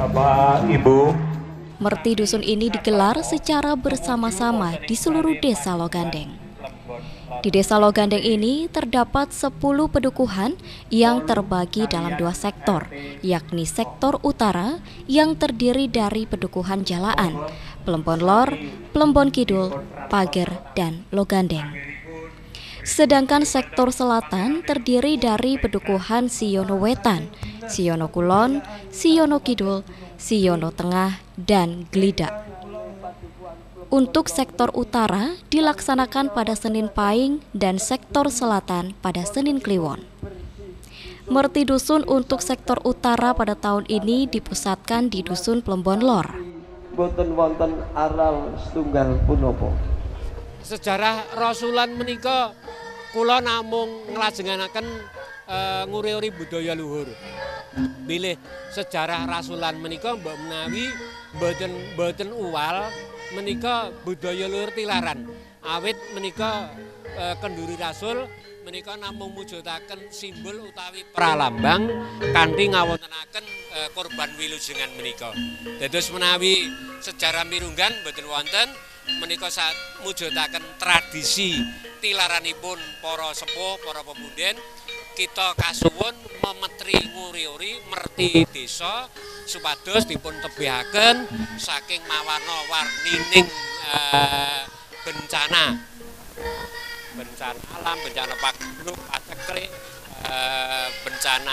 Bapak, Ibu. Merti dusun ini digelar secara bersama-sama di seluruh desa Logandeng. Di desa Logandeng ini terdapat 10 pedukuhan yang terbagi dalam 2 sektor, yakni sektor utara yang terdiri dari pedukuhan Jalaan, Plembon Lor, Plembon Kidul, Pager, dan Logandeng. Sedangkan sektor selatan terdiri dari pedukuhan Siono Wetan, Siono Kulon, Siono Kidul, Siono Tengah, dan Glidak. Untuk sektor utara dilaksanakan pada Senin Pahing dan sektor selatan pada Senin Kliwon. Merti dusun untuk sektor utara pada tahun ini dipusatkan di Dusun Plembon Lor. Boten wonten aral setunggal punapa. Sejarah rasulan menika kula namung nglajengaken nguri-uri budaya luhur. Bilih sejarah rasulan menika mbok menawi mboten uwal menika budaya luhur tilaran. Awit menika kenduri rasul menika namung mujudaken simbol utawi pralambang kanthi ngawontenaken korban wilujengan menika. Dados menawi sejarah mirunggan mboten wonten menika mujudaken tradisi tilaranipun para sepuh, para pemunden. Kita kasuwun memetri nguri-uri merti desa supados dipun tebihaken saking mawarna-warnining bencana alam, bencana pagruk, paceklik, bencana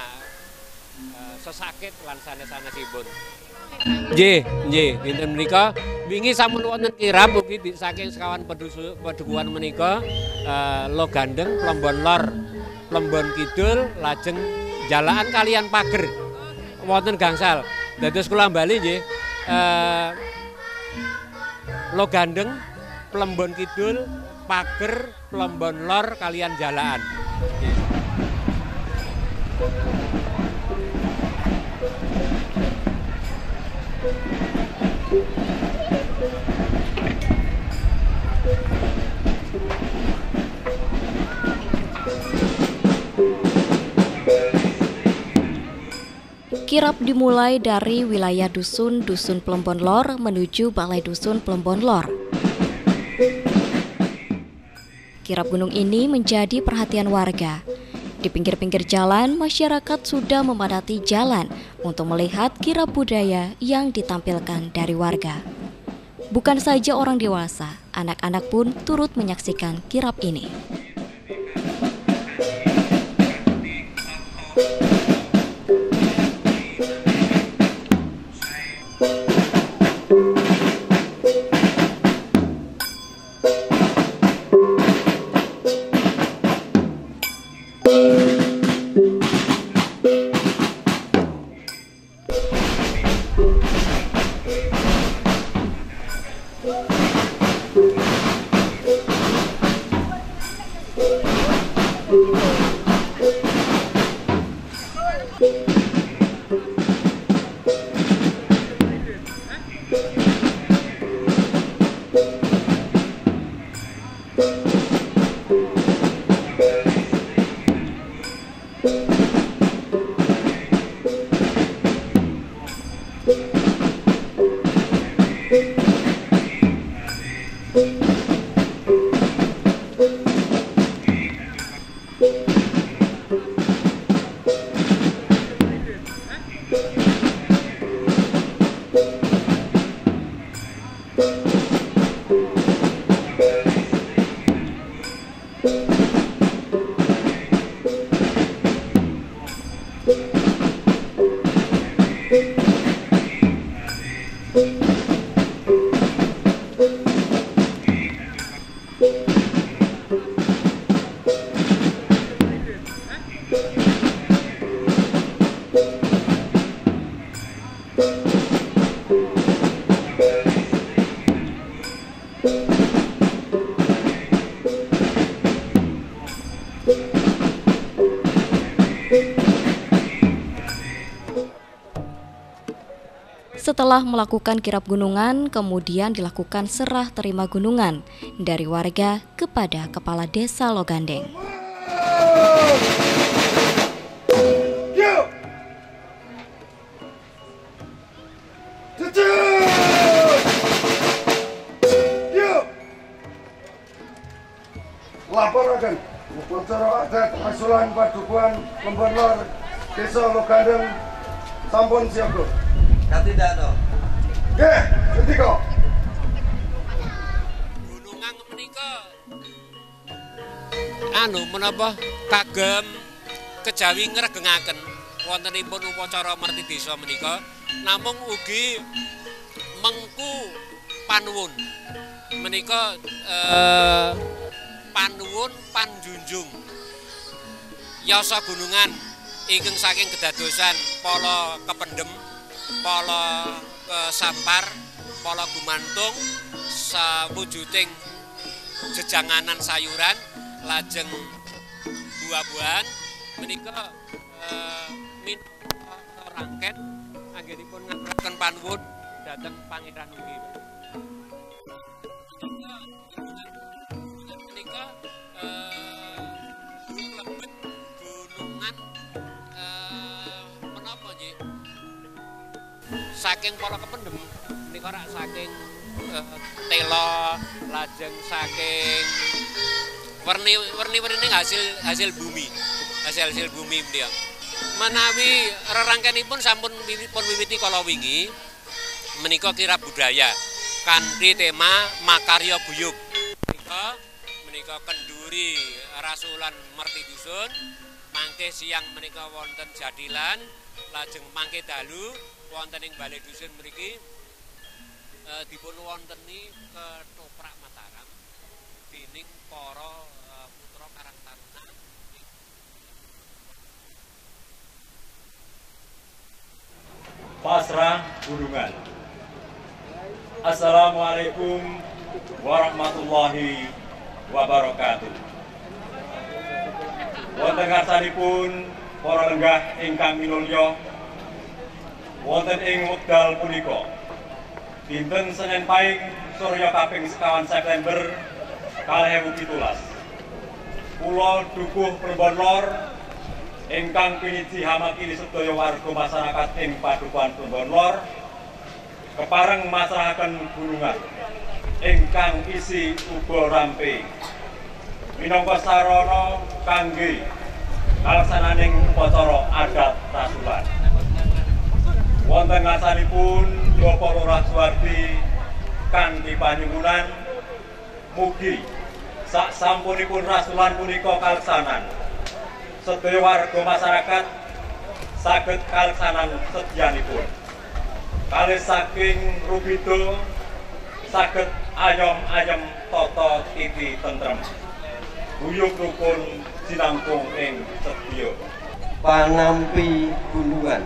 sesakit lan sanes-sanesipun. Nggih, dinten menika wingi sampun wonten kirap ugi saking sekawan pedukuhan menika Logandeng, Plembon Lor, Plembon Kidul, lajeng Jalaan kalian Pager wonten gangsal. Dados kula bali nggih Logandeng, Plembon Kidul, Pager, Plembon Lor kalian Jalaan. Kirap dimulai dari wilayah Dusun Plembon Lor menuju Balai Dusun Plembon Lor. Kirap gunung ini menjadi perhatian warga. Di pinggir-pinggir jalan, masyarakat sudah memadati jalan untuk melihat kirap budaya yang ditampilkan dari warga. Bukan saja orang dewasa, anak-anak pun turut menyaksikan kirap ini. Setelah melakukan kirap gunungan, kemudian dilakukan serah terima gunungan dari warga kepada Kepala Desa Logandeng. nglaporaken upacara adat asulan padukuhan Lembon Lor Desa Logandeng sampun siaga. Katindak to. Nggih, ngendika. Gunungan menika menapa kagem kejawi ngregengaken wontenipun upacara merti desa menika, namung ugi mengku panuwun menika panuwun panjunjung yasa gunungan ingkang saking kedadosan pala kependhem, pala kesampar, pala gumantung sawujuding jejanganan sayuran lajeng buah-buahan menika minangka rangket anggenipun ngaturaken panuwun dhateng pangeran ugi. Menika mlebet gunungan menapa nggih saking para kependhem menika rak saking tela lajeng saking werni-wernine hasil bumi menika menawi rerangkenipun sampun wiwiti kala wingi menika kirab budaya kanthi tema makarya guyub menika kenduri rasulan merti dusun mangke siang menika wonten jadilan lajeng mangke dalu wonten ing balai dusun mriki dipun wonteni ketoprak Mataram dening para putra Karang Taruna. Pasrah Gunungan. Assalamualaikum warahmatullahi wabarakatuh. Wonten ngarsanipun para lenggah ingkang minulya wonten ing wekdal punika dinten Senin Pahing Surya kaping 1 September 2017 kula dukuh Lembon Lor ingkang piniji hamakili sedaya warga masyarakat ing Padukuhan Lembon Lor kepareng masrahaken gunungan ingkang isi uga ramping minangka sarana kangge kalaksananing upacara adat rasulan. Wonten ngarsanipun Bapak Lurah Suwardi kanthi panyuwunan mugi sak sampunipun rasulan punika kaleksanan sedaya warga masyarakat saged kaleksanan sedyanipun. Kalih saking rubido saged ayom-ayem tata titi tentrem. Guyub rukun sinambung ing sedya. Panampi gunungan.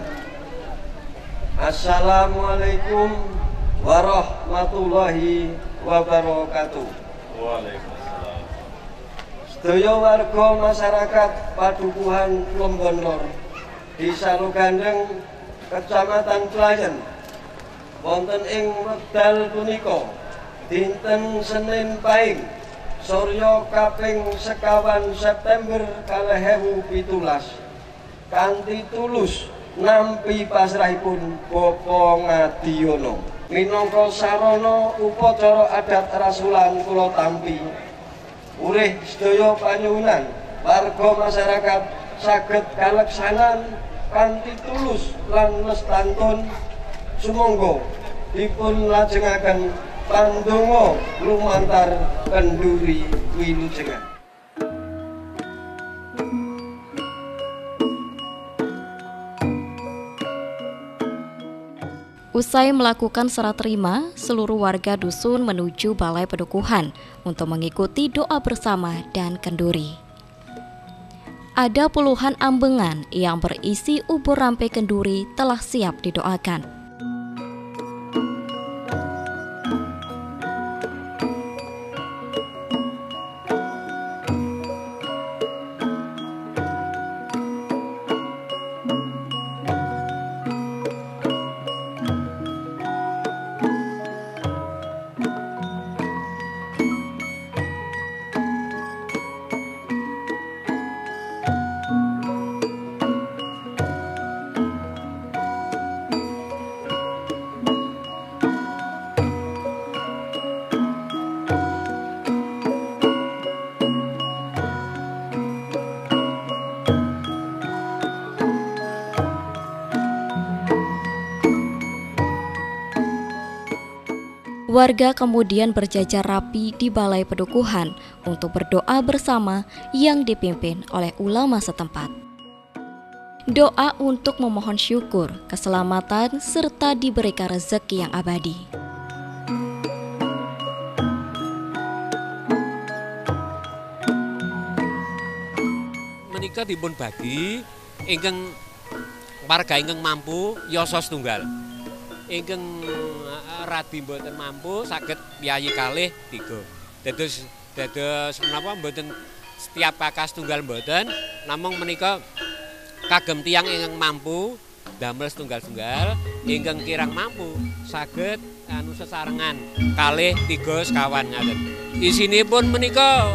Assalamualaikum warahmatullahi wabarakatuh. Waalaikumsalam. Sedaya warga masyarakat Padukuhan Lembon Lor Desa Logandeng Kecamatan Klayen wonten ing wekdal punika dinten Senin Pahing Surya kaping 1 September 2017 kanthi tulus nampi pasrahipun Bapak Ngadiono minangka sarana upacara adat rasulan kula tampi urih sedaya panyuwunan warga masyarakat saged kaleksanan kanthi tulus lan lestantun sumangga dipun lajengaken pandonga lumantar kenduri wilujengan. Usai melakukan serah terima, seluruh warga dusun menuju Balai Pedukuhan untuk mengikuti doa bersama dan kenduri. Ada puluhan ambengan yang berisi ubur rampe kenduri telah siap didoakan. Warga kemudian berjajar rapi di balai pedukuhan untuk berdoa bersama yang dipimpin oleh ulama setempat. Doa untuk memohon syukur, keselamatan, serta diberikan rezeki yang abadi. Menika dipun bagi ingkang warga ingkang mampu yasa setunggal. Ingkang radi mboten mampu saged piyayi kalih 3. Dados menapa mboten setiap kakak setunggal mboten, namung menika kagem tiyang ingkang mampu damel setunggal-tunggal, ingkang kirang mampu saged sesarengan kalih 3 sekawan ngaten. Isinipun menika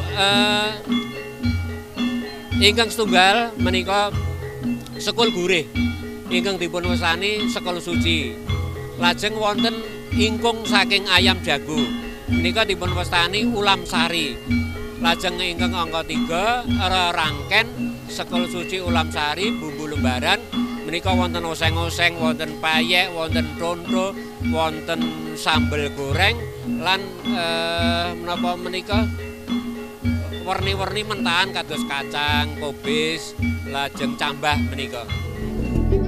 ingkang setunggal menika sekul gurih ingkang dipun wastani sekul suci. Lajeng wonten ingkung saking ayam jago menika dipun wastani ulam sari. Lajeng ingkang angka 3 rangken sekul suci ulam sari bumbu lembaran menika wonten oseng-oseng, wonten payek, wonten tonto, wonten sambel goreng lan menapa menika warni-warni mentahan kados kacang, kobis, lajeng cambah menika.